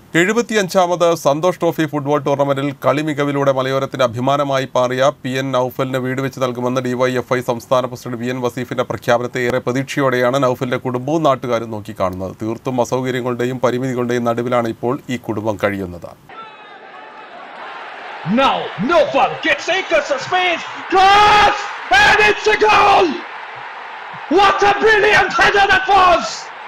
75ാമത് Santosh trophy football ടൂർണമെന്റിൽ കളി മികവിലൂടെ മലയോരത്തിന്റെ അഭിമാനമായി മാറിയ പി.എൻ. നൌഫലിന് വീട് വെച്ച് നൽകുമെന്ന് ഡിവൈഎഫ്ഐ സംസ്ഥാന പ്രസിഡന്റ് വി.എൻ. വസീഫിന്റെ പ്രഖ്യാപനത്തെ ഏറെ പ്രതീക്ഷയോടെയാണ് നൌഫലിന്റെ കുടുംബവും നാട്ടുകാരും നോക്കിക്കാണുന്നത്. തീർത്തും അസൗകര്യങ്ങളുടെയും പരിമിതികളുടെയും നടുവിലാണ് ഇപ്പോൾ ഈ കുടുംബം കഴിയുന്നത്. Now Naufal gets acres of space, cross, and it's a goal! What a brilliant header that was!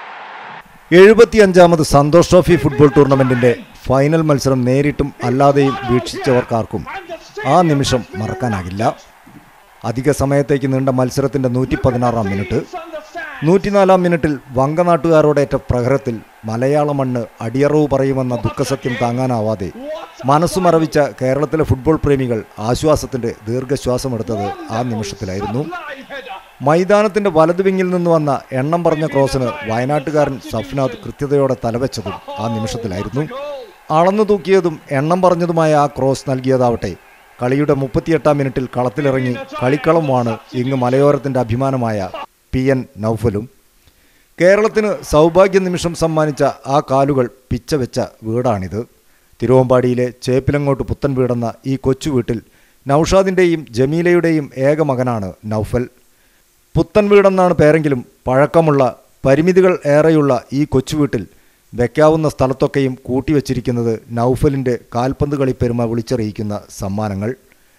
75ാമത് സന്തോഷ് ട്രോഫി ഫുട്ബോൾ ടൂർണമെന്റിന്റെ ഫൈനൽ മത്സരം നേരിട്ടും അല്ലാതെയും വീക്ഷിച്ചവർക്കാർക്കും ആ നിമിഷം മറക്കാനാകില്ല. അധിക സമയത്തേക്ക് നീണ്ട മത്സരത്തിന്റെ 116ാം മിനിറ്റ്, 104ാം മിനിറ്റിൽ വങ്കനാട്ടുകാരോടേറ്റ പ്രഹരത്തിൽ മലയാള മണ്ണ് അടിയറവ് പറയുമെന്ന ദുഃഖസത്യം താങ്ങാനാവാതെ മനസ്സു മരവിച്ച കേരളത്തിലെ ഫുട്ബോൾ പ്രേമികൾ ആശ്വാസത്തിന്റെ ദീർഘശ്വാസമെടുത്തത് ആ നിമിഷത്തിലായിരുന്നു. മൈതാനത്തിന്റെ വലതുവിങ്ങിൽ നിന്ന് വന്ന എണ്ണം പറഞ്ഞ ക്രോസിന് വയനാട്ടുകാരൻ സഫ്നാദ് കൃത്യതയോടെ തലവെച്ചതും ആ നിമിഷത്തിലായിരുന്നു. അളന്നു തൂക്കിയതും എണ്ണം പറഞ്ഞതുമായ ആ ക്രോസ് നൽകിയതാവട്ടെ കളിയുടെ 38ാം മിനിറ്റിൽ കളത്തിലിറങ്ങി കളിക്കളമാണ് ഇങ്ങ് മലയോരത്തിന്റെ അഭിമാനമായ പി.എൻ. നൌഫലും. കേരളത്തിന് സൗഭാഗ്യ നിമിഷം സമ്മാനിച്ച ആ കാലുകൾ പിച്ചവെച്ച വീടാണിത്. തിരുവമ്പാടിയിലെ ചേപ്പിലങ്ങോട്ട് പുത്തൻ വീടെന്ന ഈ കൊച്ചു വീട്ടിൽ നൌഷാദിൻ്റെയും ജമീലയുടെയും ഏക മകനാണ് നൌഫൽ. പുത്തൻ വീടെന്നാണ് പേരെങ്കിലും പഴക്കമുള്ള പരിമിതികൾ ഏറെയുള്ള ഈ കൊച്ചുവീട്ടിൽ വയ്ക്കാവുന്ന സ്ഥലത്തൊക്കെയും കൂട്ടിവച്ചിരിക്കുന്നത് നൌഫലിൻ്റെ കാൽപന്ത് കളി പെരുമ വിളിച്ചറിയിക്കുന്ന സമ്മാനങ്ങൾ.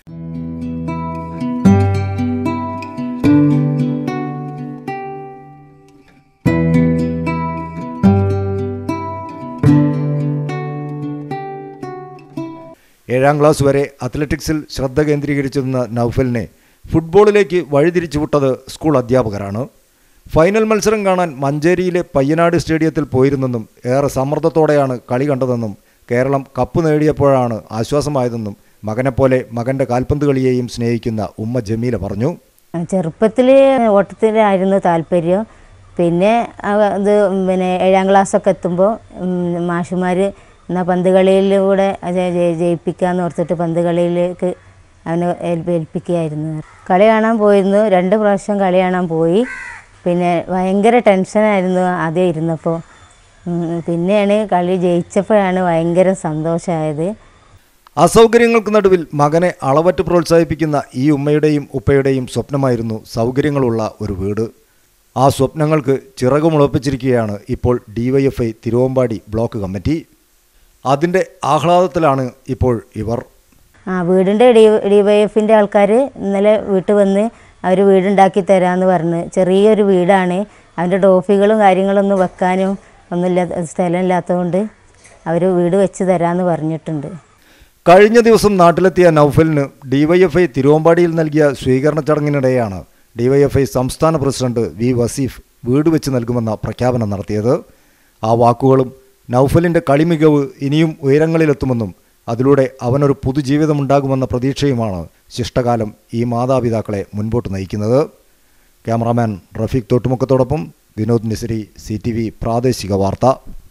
ഏഴാം ക്ലാസ് വരെ അത്ലറ്റിക്സിൽ ശ്രദ്ധ കേന്ദ്രീകരിച്ചിരുന്ന നൌഫലിനെ ഫുട്ബോളിലേക്ക് വഴിതിരിച്ചുവിട്ടത് സ്കൂൾ അധ്യാപകരാണ്. ഫൈനൽ മത്സരം കാണാൻ മഞ്ചേരിയിലെ പയ്യനാട് സ്റ്റേഡിയത്തിൽ പോയിരുന്നെന്നും ഏറെ സമ്മർദ്ദത്തോടെയാണ് കളി കണ്ടതെന്നും കേരളം കപ്പ് നേടിയപ്പോഴാണ് ആശ്വാസമായതെന്നും മകനെപ്പോലെ മകൻ്റെ കാൽപന്ത് കളിയെയും സ്നേഹിക്കുന്ന ഉമ്മ ജമീല പറഞ്ഞു. ചെറുപ്പത്തിൽ ഓട്ടത്തിലായിരുന്നു താല്പര്യം. പിന്നെ അത് ഏഴാം ക്ലാസ്സൊക്കെ എത്തുമ്പോൾ മാഷുമാർ എന്നാൽ പന്ത് കളിയിലൂടെ ജയിപ്പിക്കാമെന്ന് ഓർത്തിട്ട് പന്ത് കളിയിലേക്ക് അവനെ ഏൽപ്പിക്കുകയായിരുന്നു. കളി കാണാൻ പോയിരുന്നു, 2 പ്രാവശ്യം കളി കാണാൻ പോയി. പിന്നെ ഭയങ്കര ടെൻഷനായിരുന്നു ആദ്യം ഇരുന്നപ്പോൾ. പിന്നെയാണ് കളി ജയിച്ചപ്പോഴാണ് ഭയങ്കര സന്തോഷമായത്. അസൗകര്യങ്ങൾക്ക് നടുവിൽ മകനെ അളവറ്റ് പ്രോത്സാഹിപ്പിക്കുന്ന ഈ ഉമ്മയുടെയും ഉപ്പയുടെയും സ്വപ്നമായിരുന്നു സൗകര്യങ്ങളുള്ള ഒരു വീട്. ആ സ്വപ്നങ്ങൾക്ക് ചിറകുമുളപ്പിച്ചിരിക്കുകയാണ് ഇപ്പോൾ ഡിവൈഎഫ്ഐ തിരുവമ്പാടി ബ്ലോക്ക് കമ്മിറ്റി. അതിൻ്റെ ആഹ്ലാദത്തിലാണ് ഇപ്പോൾ ഇവർ. വീടിൻ്റെ ഡിവൈഎഫിൻ്റെ ആൾക്കാർ ഇന്നലെ വീട്ടിൽ വന്ന് അവർ വീടുണ്ടാക്കി തരാമെന്ന് പറഞ്ഞ്. ചെറിയൊരു വീടാണ്, അവൻ്റെ ട്രോഫികളും കാര്യങ്ങളൊന്നും വെക്കാനും സ്ഥലമില്ലാത്തതുകൊണ്ട് അവർ വീട് വെച്ച് തരാമെന്ന് പറഞ്ഞിട്ടുണ്ട്. കഴിഞ്ഞ ദിവസം നാട്ടിലെത്തിയ നൌഫലിന് ഡിവൈഎഫ്ഐ തിരുവമ്പാടിയിൽ നൽകിയ സ്വീകരണ ചടങ്ങിനിടെയാണ് ഡിവൈഎഫ്ഐ സംസ്ഥാന പ്രസിഡന്റ് വി. വസീഫ് വീട് വെച്ച് നൽകുമെന്ന പ്രഖ്യാപനം നടത്തിയത്. ആ വാക്കുകളും നൌഫലിൻ്റെ കളിമികവ് ഇനിയും ഉയരങ്ങളിലെത്തുമെന്നും അതിലൂടെ അവനൊരു പുതുജീവിതമുണ്ടാകുമെന്ന പ്രതീക്ഷയുമാണ് ശിഷ്ടകാലം ഈ മാതാപിതാക്കളെ മുൻപോട്ട് നയിക്കുന്നത്. ക്യാമറാമാൻ റഫീഖ് തോട്ടുമുക്കത്തോടൊപ്പം വിനോദ് നിസരി, CTV പ്രാദേശിക വാർത്ത.